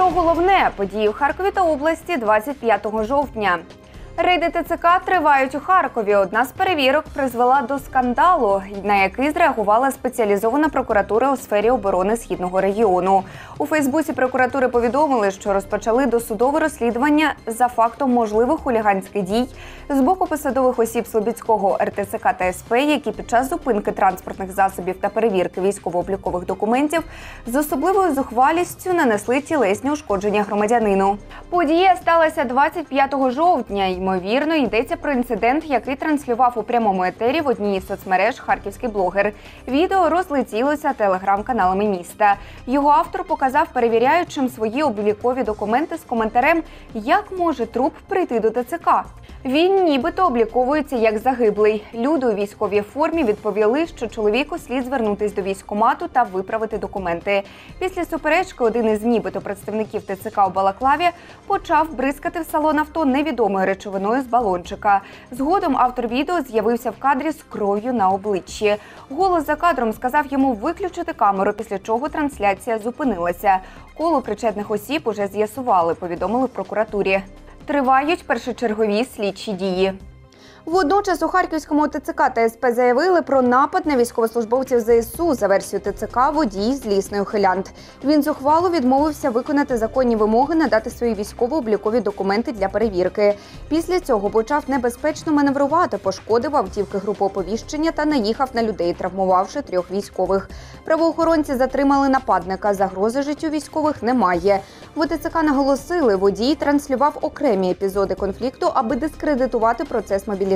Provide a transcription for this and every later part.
Про головне – події в Харкові та області 25 жовтня. Рейди ТЦК тривають у Харкові. Одна з перевірок призвела до скандалу, на який зреагувала спеціалізована прокуратура у сфері оборони Східного регіону. У Фейсбуці прокуратури повідомили, що розпочали досудове розслідування за фактом можливих хуліганських дій з боку посадових осіб Слобідського РТЦК та СП, які під час зупинки транспортних засобів та перевірки військово-облікових документів з особливою зухвалістю нанесли тілесні ушкодження громадянину. Подія сталася 25 жовтня. Ймовірно, йдеться про інцидент, який транслював у прямому етері в одній із соцмереж харківський блогер. Відео розлетілося телеграм-каналами міста. Його автор показав перевіряючим свої облікові документи з коментарем «Як може труп прийти до ТЦК?». Він нібито обліковується як загиблий. Люди у військовій формі відповіли, що чоловіку слід звернутись до військкомату та виправити документи. Після суперечки один із нібито представників ТЦК у балаклаві почав бризкати в салон авто невідомою речовиною з балончика. Згодом автор відео з'явився в кадрі з кров'ю на обличчі. Голос за кадром сказав йому виключити камеру, після чого трансляція зупинилася. Коло причетних осіб уже з'ясували, повідомили в прокуратурі. Тривають першочергові слідчі дії. Водночас у Харківському ТЦК та СП заявили про напад на військовослужбовців ЗСУ. За версією ТЦК, водій злісний ухилянт. Він зухвало відмовився виконати законні вимоги надати свої військово-облікові документи для перевірки. Після цього почав небезпечно маневрувати, пошкодив автівки групи оповіщення та наїхав на людей, травмувавши 3 військових. Правоохоронці затримали нападника. Загрози життю військових немає. В ТЦК наголосили, водій транслював окремі епізоди конфлікту, аби дискредитувати процес мобілізації.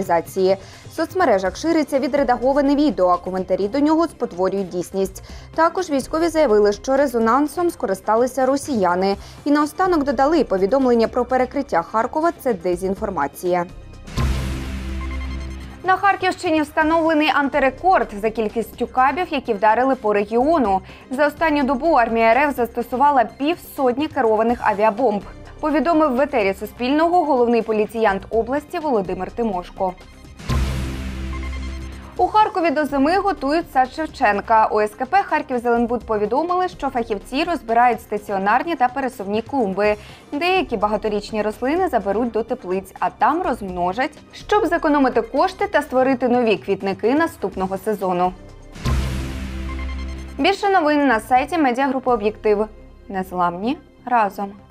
В соцмережах шириться відредаговане відео, а коментарі до нього спотворюють дійсність. Також військові заявили, що резонансом скористалися росіяни. І наостанок додали, повідомлення про перекриття Харкова – це дезінформація. На Харківщині встановлений антирекорд за кількістю кабів, які вдарили по регіону. За останню добу армія РФ застосувала 50 керованих авіабомб. Повідомив в етері Суспільного головний поліціянт області Володимир Тимошко. У Харкові до зими готують сад Шевченка. У СКП «Харківзеленбуд» повідомили, що фахівці розбирають стаціонарні та пересувні клумби. Деякі багаторічні рослини заберуть до теплиць, а там розмножать, щоб зекономити кошти та створити нові квітники наступного сезону. Більше новин на сайті медіагрупи «Об'єктив». Незламні разом.